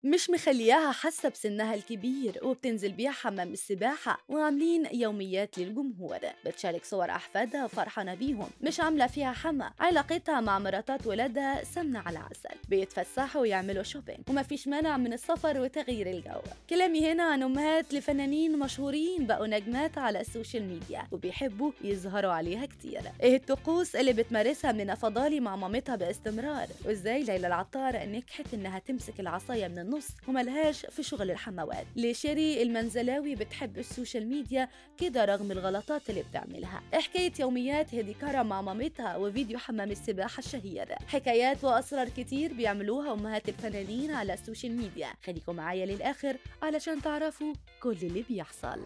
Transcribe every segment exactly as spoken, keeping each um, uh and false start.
مش مخلياها حاسة بسنها الكبير، وبتنزل بيها حمام السباحة، وعاملين يوميات للجمهور. بتشارك صور أحفادها فرحانة بيهم، مش عاملة فيها حما. علاقتها مع مراتات ولادها سمنة على عسل، بيتفسحوا ويعملوا شوبينج، ومفيش مانع من السفر وتغيير الجو. كلامي هنا عن أمهات لفنانين مشهورين بقوا نجمات على السوشيال ميديا، وبيحبوا يظهروا عليها كتير. ايه الطقوس اللي بتمارسها منى فضالي مع مامتها باستمرار، وازاي ليلى العطار نجحت انها تمسك العصاية من النص وملهاش في شغل الحموات. ليه شيري المنزلاوي بتحب السوشيال ميديا كده رغم الغلطات اللي بتعملها. حكاية يوميات هدي كرم مع مامتها، وفيديو حمام السباحة الشهير. حكايات وأسرار كتير بيعملوها أمهات الفنانين على السوشيال ميديا. خليكم معايا للآخر علشان تعرفوا كل اللي بيحصل.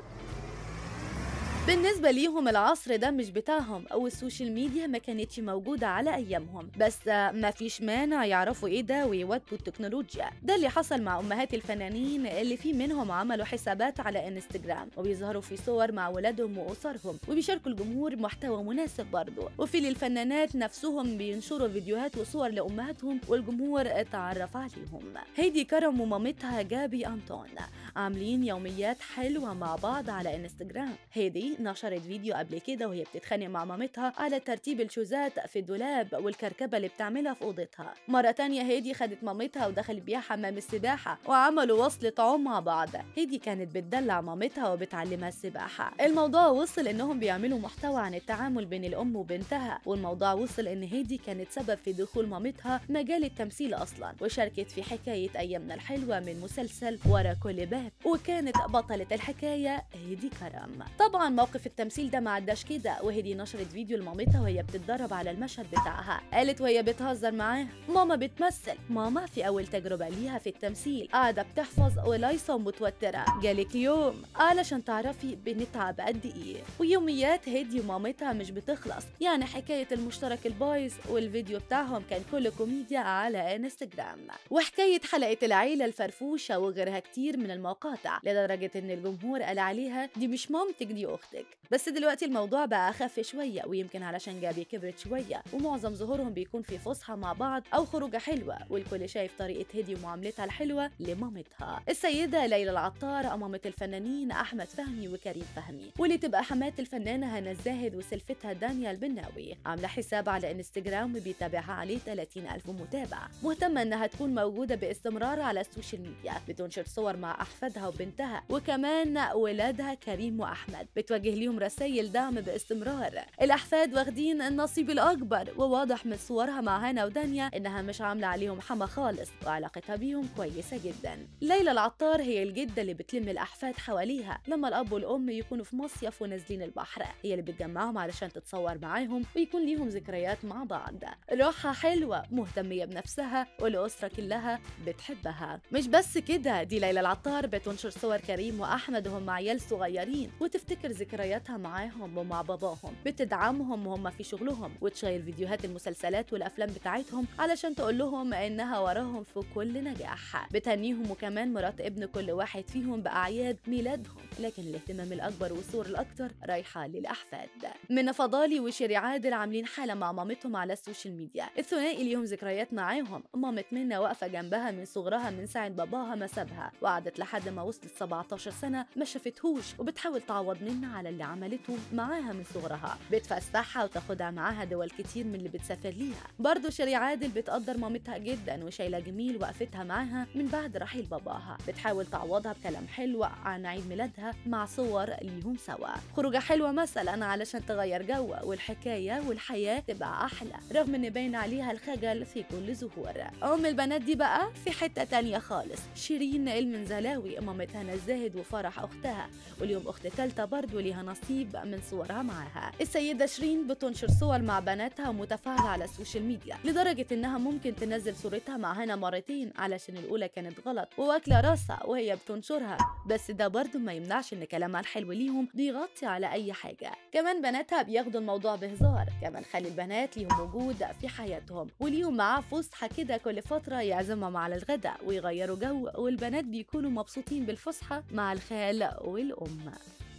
بالنسبة ليهم العصر ده مش بتاعهم، أو السوشيال ميديا ما كانتش موجودة على أيامهم، بس ما فيش مانع يعرفوا إيه ده ويواكبوا التكنولوجيا. ده اللي حصل مع أمهات الفنانين، اللي في منهم عملوا حسابات على انستجرام وبيظهروا في صور مع ولادهم وأسرهم، وبيشاركوا الجمهور محتوى مناسب برضه. وفي للفنانات نفسهم بينشروا فيديوهات وصور لأمهاتهم والجمهور اتعرف عليهم. هيدي كرم ومامتها جابي أنطون عاملين يوميات حلوة مع بعض على انستجرام. هيدي نشرت فيديو قبل كده وهي بتتخانق مع مامتها على ترتيب الشوزات في الدولاب والكركبة اللي بتعملها في أوضتها. مرة تانية هيدي خدت مامتها ودخلت بيها حمام السباحة وعملوا وصلة عوم مع بعض. هيدي كانت بتدلع مامتها وبتعلمها السباحة. الموضوع وصل انهم بيعملوا محتوى عن التعامل بين الأم وبنتها، والموضوع وصل ان هيدي كانت سبب في دخول مامتها مجال التمثيل أصلا، وشاركت في حكاية أيامنا الحلوة من مسلسل ورا كل باب، وكانت بطلة الحكاية هيدي كرم. طبعا موقف التمثيل ده ما عداش كده، وهدي نشرت فيديو لمامتها وهي بتتدرب على المشهد بتاعها. قالت وهي بتهزر معاه: ماما بتمثل. ماما في اول تجربه ليها في التمثيل قاعده بتحفظ ولايصه ومتوتره. جالك يوم علشان تعرفي بنتعب قد ايه. ويوميات هدي ومامتها مش بتخلص، يعني حكايه المشترك البايظ والفيديو بتاعهم كان كله كوميديا على انستجرام، وحكايه حلقه العيله الفرفوشه وغيرها كتير من المقاطع، لدرجه ان الجمهور قال عليها دي مش مامتك دي اختك. بس دلوقتي الموضوع بقى اخف شويه، ويمكن علشان جابي كبرت شويه ومعظم ظهورهم بيكون في فسحه مع بعض او خروجه حلوه، والكل شايف طريقه هدي ومعاملتها الحلوه لمامتها. السيده ليلى العطار مامة الفنانين احمد فهمي وكريم فهمي، واللي تبقى حمات الفنانه هنا الزاهد وسلفتها دانيال بناوي، عامله حساب على انستجرام وبيتابعها عليه ثلاثين ألف متابع. مهتمه انها تكون موجوده باستمرار على السوشيال ميديا، بتنشر صور مع احفادها وبنتها وكمان ولادها كريم واحمد، بتوجه ليهم رسائل دعم باستمرار. الاحفاد واخدين النصيب الاكبر، وواضح من صورها مع هنا ودانيا انها مش عامله عليهم حما خالص، وعلاقتها بيهم كويسه جدا. ليلى العطار هي الجده اللي بتلم الاحفاد حواليها لما الاب والام يكونوا في مصيف ونازلين البحر، هي اللي بتجمعهم علشان تتصور معاهم ويكون ليهم ذكريات مع بعض. روحها حلوه، مهتميه بنفسها، والاسره كلها بتحبها. مش بس كده، دي ليلى العطار بتنشر صور كريم واحمد وهم عيال صغيرين وتفتكر ذكرياتها معاهم ومع باباهم، بتدعمهم وهم في شغلهم، وتشير فيديوهات المسلسلات والافلام بتاعتهم علشان تقول لهم انها وراهم في كل نجاح. بتهنيهم وكمان مرات ابن كل واحد فيهم باعياد ميلادهم، لكن الاهتمام الاكبر والصور الاكتر رايحه للاحفاد. منى فضالي وشيري عادل عاملين حاله مع مامتهم على السوشيال ميديا. الثنائي ليهم ذكريات معاهم، مامة منى واقفه جنبها من صغرها من ساعه باباها ما سابها، وقعدت لحد ما وصلت سبعتاشر سنه ما شافتهوش، وبتحاول تعوض منى على اللي عملته معاها من صغرها. بتفسحها وتاخدها معاها دول كتير من اللي بتسافر ليها. برضه شيري عادل بتقدر مامتها جدا، وشايله جميل وقفتها معاها من بعد رحيل باباها، بتحاول تعوضها بكلام حلو عن عيد ميلادها مع صور ليهم سوا. خروجه حلوه مثلا علشان تغير جو والحكايه والحياه تبقى احلى، رغم ان باين عليها الخجل في كل ظهور. ام البنات دي بقى في حته تانية خالص، شيرين المنزلاوي مامة هنا الزاهد وفرح اختها، واليوم اخت تالتة برضه ليها نصيب من صورها معاها. السيدة شيرين بتنشر صور مع بناتها ومتفاعلة على السوشيال ميديا، لدرجة انها ممكن تنزل صورتها مع هنا مرتين علشان الاولى كانت غلط وواكلة راسها وهي بتنشرها، بس ده برضه ما يمنعش ان كلامها الحلو ليهم بيغطي على اي حاجة. كمان بناتها بياخدوا الموضوع بهزار، كمان خلي البنات ليهم وجود في حياتهم، وليهم معاه فسحة كده كل فترة يعزمهم على الغداء ويغيروا جو، والبنات بيكونوا مبسوطين بالفسحة مع الخال والأم.